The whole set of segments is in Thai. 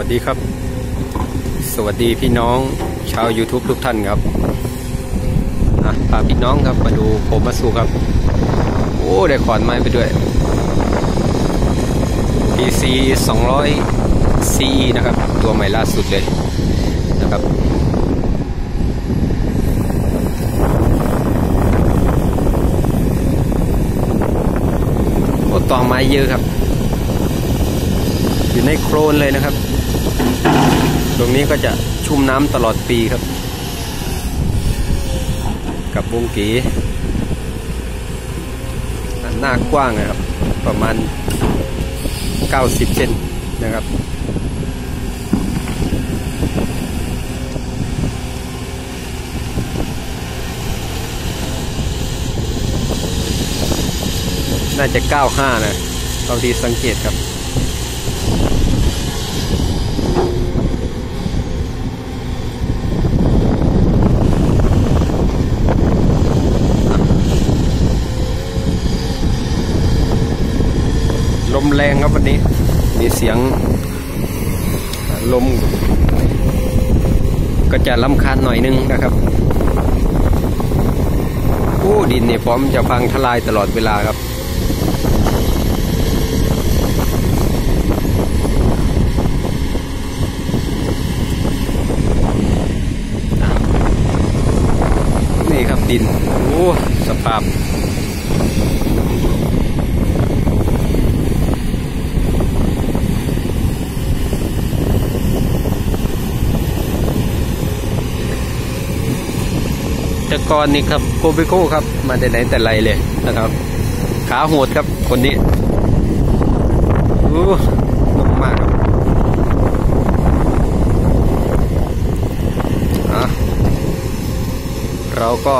วัสดีครับสวัสดีพี่น้องชาว YouTube ทุกท่านครับพาพี่น้องครับมาดูผมมาสู่ครับโอ้ได้ขอนไม้ไปด้วย PC 200 CE นะครับตัวใหม่ล่าสุดเลยนะครับโอ้ตอไม้เยอะครับอยู่ในโคลนเลยนะครับตรงนี้ก็จะชุ่มน้ำตลอดปีครับกับวงกีหน้ากว้างนะครับประมาณ90 เซนนะครับน่าจะ95นะเท่าที่สังเกตครับลมแรงครับวันนี้มีเสียงลมก็จะรำคาญหน่อยนึงนะครับโอ้ดินเนี่ยพร้อมจะพังทลายตลอดเวลาครับนี่ครับดินโอ้สภาพแต่ก่อนนี่ครับโกเบโก้ครับมาแต่ไหนแต่ไรเลยนะครับขาโหดครับคนนี้นุ่มมากครับเราก็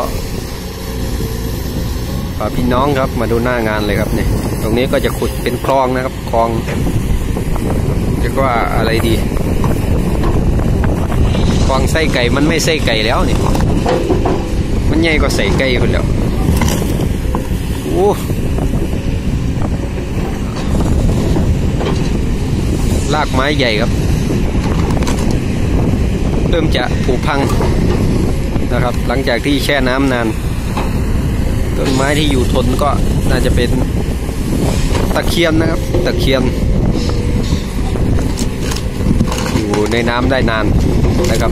พาพี่น้องครับมาดูหน้างานเลยครับเนี่ยตรงนี้ก็จะขุดเป็นคลองนะครับคลองเรียกว่าอะไรดีคลองไส้ไก่มันไม่ไส้ไก่แล้วนี่มันใหญ่กว่าใส่ไก่คนแล้วโอ้ลากไม้ใหญ่ครับเริ่มจะผุพังนะครับหลังจากที่แช่น้ำนานต้นไม้ที่อยู่ทนก็น่าจะเป็นตะเคียนนะครับตะเคียนอยู่ในน้ำได้นานนะครับ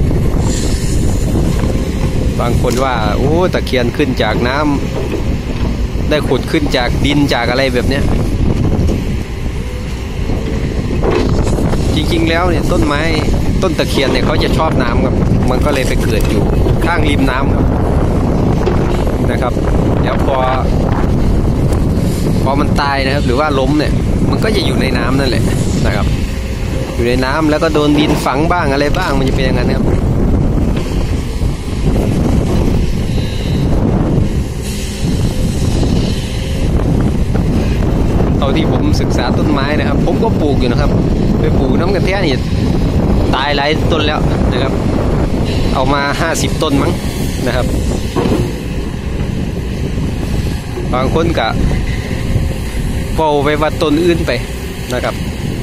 บางคนว่าโอ้ตะเคียนขึ้นจากน้ำได้ขุดขึ้นจากดินจากอะไรแบบเนี้ยจริงๆแล้วเนี่ยต้นไม้ต้นตะเคียนเนี่ยเขาจะชอบน้ำครับมันก็เลยไปเกิดอยู่ข้างริมน้ำครับนะครับแล้วพอมันตายนะครับหรือว่าล้มเนี่ยมันก็จะอยู่ในน้ำนั่นแหละนะครับอยู่ในน้ำแล้วก็โดนดินฝังบ้างอะไรบ้างมันจะเป็นอย่างนั้นครับตอนที่ผมศึกษาต้นไม้นะครับผมก็ปลูกอยู่นะครับไปปลูกน้ำกระแทกนี่ตายหลายต้นแล้วนะครับเอามา50 ต้นมั้งนะครับบางคนก็เฝ้าไปว่าต้นอื่นไปนะครับ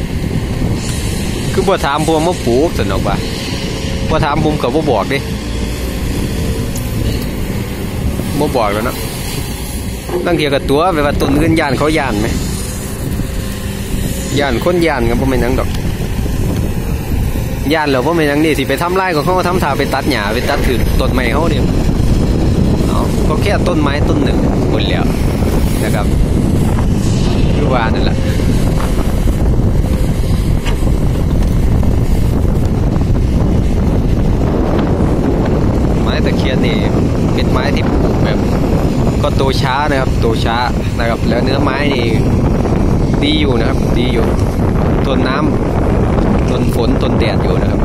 คือบ่ถามผมมาปลูกสนอกบ่ถามผมกับบ่บอกดิบ่บอกแล้วนะตั้งเทียกับตัวไปว่าต้นอื่นย่านเขาย่านไหมย่านคนย่านกันเพราะไม่นั่งดอกย่านเราเพราะไม่นั่งนี่สิไปทำไร่ของเขาทำทาไปตัดหญ้าไปตัดถือต้นไม้เขาเนี่ยก็แค่ต้นไม้ต้นหนึ่งหมดแล้วนะครับคือว่านั่นแหละไม้ตะเคียนนี่เป็นไม้ที่ปลูกแบบก็โตช้านะครับโตช้านะครับแล้วเนื้อไม้นี่ดีอยู่นะครับดีอยู่ทนน้ำทนฝนทนแดดอยู่นะครับ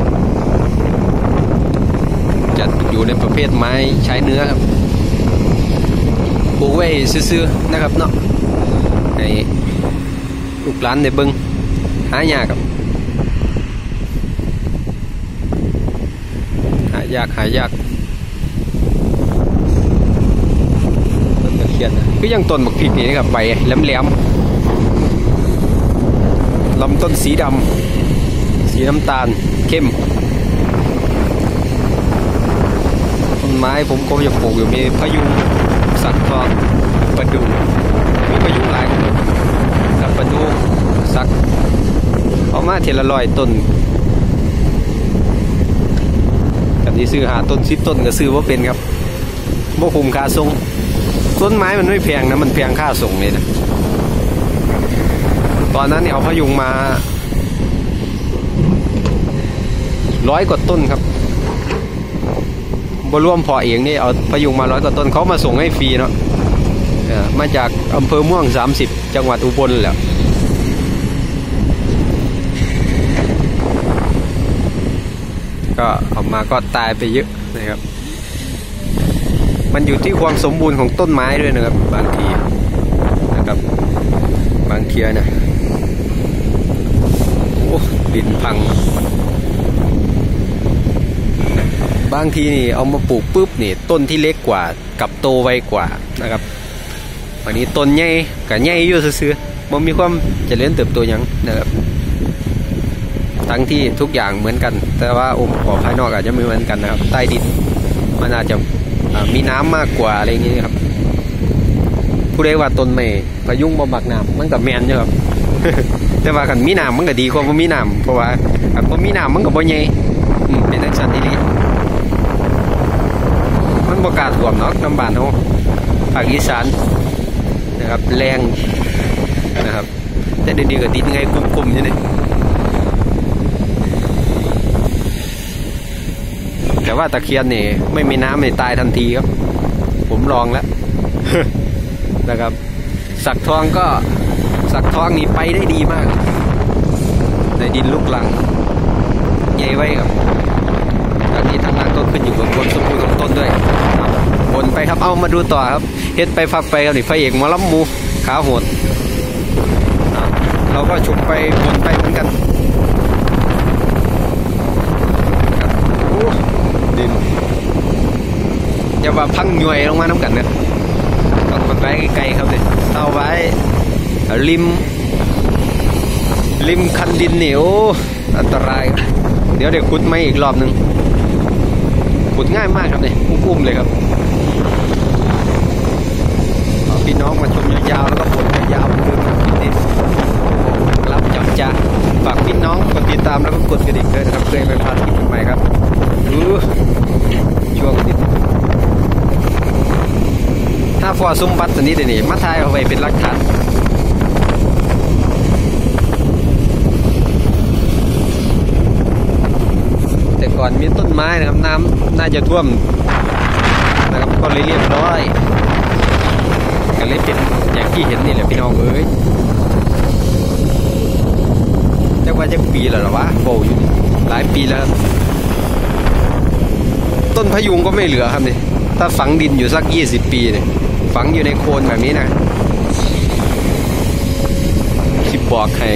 จัดอยู่ในประเภทไม้ใช้เนื้อครับปลูกไว้ซื่อๆนะครับเนาะให้ลูกหลานได้เบิ่งหายากครับหายากต้นตะเคียนก็ยังต้นบักพริกนี่นะครับใบแหลมๆลำต้นสีดำสีน้ำตาลเข้มต้นไม้ผมก็จะปลูกอยู่มีพะยุงสักทองประดู่มีพะยุงหลายกับประดู่สักเอามาเทละ100 ต้นกันที่ซื้อหาต้น10 ต้นก็ซื้อว่าเป็นครับบ่คุ้มค่าส่งต้นไม้มันไม่แพงนะมันแพงค่าส่งเลยนะตอนนั้นเนี่ยเอาพะยุงมา100 กว่าต้นครับบ่รวมพอเองนี่เอาพะยุงมา100 กว่าต้นเขามาส่งให้ฟรีเนาะมาจากอำเภอม่วง30จังหวัดอุบลแหละก็ออกมาก็ตายไปเยอะนะครับมันอยู่ที่ความสมบูรณ์ของต้นไม้ด้วยนะครับบางทีนะครับบางทีนะโอ้ดินพังบางทีนี่เอามาปลูกปุ๊บนี่ต้นที่เล็กกว่ากับโตไวกว่านะครับวันนี้ต้นใหญ่กับใหญ่อยู่ซื่อๆมันมีความเจริญเติบโตอย่างนะครับทั้งที่ทุกอย่างเหมือนกันแต่ว่าองค์ประกอบภายนอกอาจจะไม่เหมือนกันนะครับใต้ดินมันอาจจะมีน้ำมากกว่าอะไรอย่างนี้ครับผู้ใดว่าต้นไม้พะยุงบ่มักน้ำมันก็แมนอยู่ครับ แต่ว่าคันมีน้ำมันก็ดีกว่าบ่มีน้ำเพราะว่าคันบ่มีน้ำมันก็บ่ใหญ่เป็นทักษะที่ดีมันบ่กล้าท่วมเนาะน้ำบ้านเฮาภาคอีสานนะครับแรงนะครับแต่เดี๋ยวนี้ก็ดินไงกุ่มๆอยู่นี่แต่ว่าตะเคียนนี่ไม่มีน้ำไม่ตายทันทีครับผมลองแล้ว นะครับสักทองก็สักทองนี่ไปได้ดีมากในดินลูกลังใหญ่ไว้ครับอันนี้ทางล่างก็ขึ้นอยู่กับความสมบูรณ์ของต้นด้วยบนไปครับเอามาดูต่อครับเฮ็ดไปฟักไปครับนี่พระเอกหมอลำมูขาโหดเราก็ฉุกไปบนไปเหมือนกันดินอย่าว่าพังย่วยลงมาน้ำกันนะต้องไปไว้ไกลๆครับเลยเอาไว้ริมคันดินเหนียวอันตรายเดี๋ยวขุดไม่อีกรอบนึงขุดง่ายมากครับเนี่ยอุ้มเลยครับพี่น้องมาชมยาวๆแล้วก็ผลยาวๆคือนี่รับจับจ้าฝากพี่น้องกดติดตามแล้วก็กดกระดิ่งด้วยนะครับเพื่อไม่พลาดคลิปใหม่ครับช่วงนี้ถ้าฟอซุ้มบัตรนี้เดี๋ยวนี้มาถ่ายเอาไว้เป็นหลักฐานแต่ก่อนมีต้นไม้นะครับน้ำน่าจะท่วมนะครับก็เลยเรียบร้อยก็เลยเป็นอย่างที่เห็นนี่แหละพี่น้องเอ้ยแต่ว่าจะปีแล้วหรอวะโบอยู่หลายปีแล้วต้นพะยุงก็ไม่เหลือครับนี่ถ้าฝังดินอยู่สัก20 ปีเนี่ยฝังอยู่ในโคลนแบบนี้นะคิดบอกใคร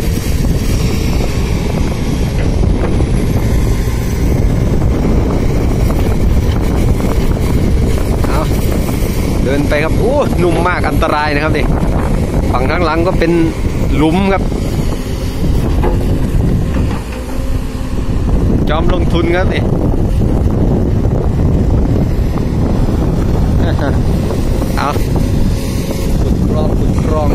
เอาเดินไปครับโอ้หนุ่มมากอันตรายนะครับนี่ฝั่งข้างหลังก็เป็นหลุมครับจอมลงทุนครับนี่เอาขุดกรอง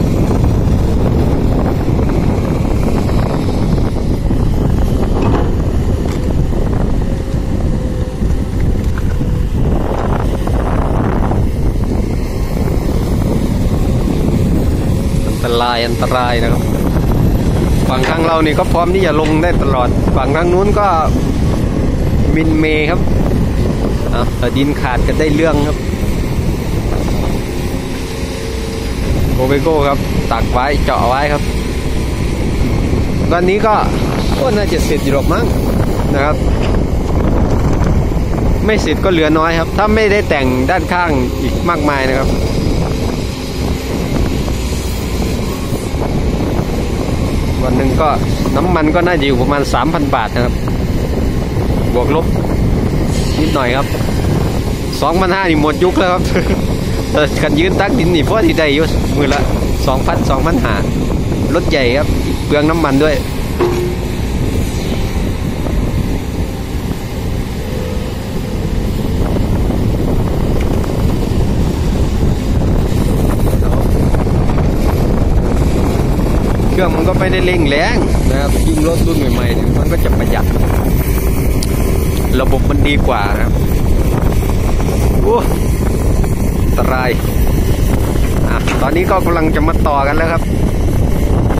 อันตรายนะครับฝั่งข้างเรานี่ก็พร้อมที่จะลงได้ตลอดฝั่งข้างนู้นก็มินเมครับแต่ดินขาดกันได้เรื่องครับโอเวโก้ครับตักไว้เจาะไว้ครับตอนนี้ก็น่าจะเสร็จอยู่หรอกมั้งนะครับไม่เสร็จก็เหลือน้อยครับถ้าไม่ได้แต่งด้านข้างอีกมากมายนะครับวันหนึ่งก็น้ำมันก็น่าจะอยู่ประมาณ 3,000 บาทนะครับบวกลบนิดหน่อยครับ 2,500นี่หมดยุคแล้วครับ แต่กันยืนตักดินนี่เพราะที่ได้อยู่มือละ 2,500รถใหญ่ครับเปลืองน้ำมันด้วยรื่องมันก็ไม่ได้เร่งแรงนะครับยิ่งรถรุ่นใหม่ๆเนี่ยมันก็จะประหยัดระบบมันดีกว่านะครับโอ้อันตรายตอนนี้ก็กำลังจะมาต่อกันแล้วครับ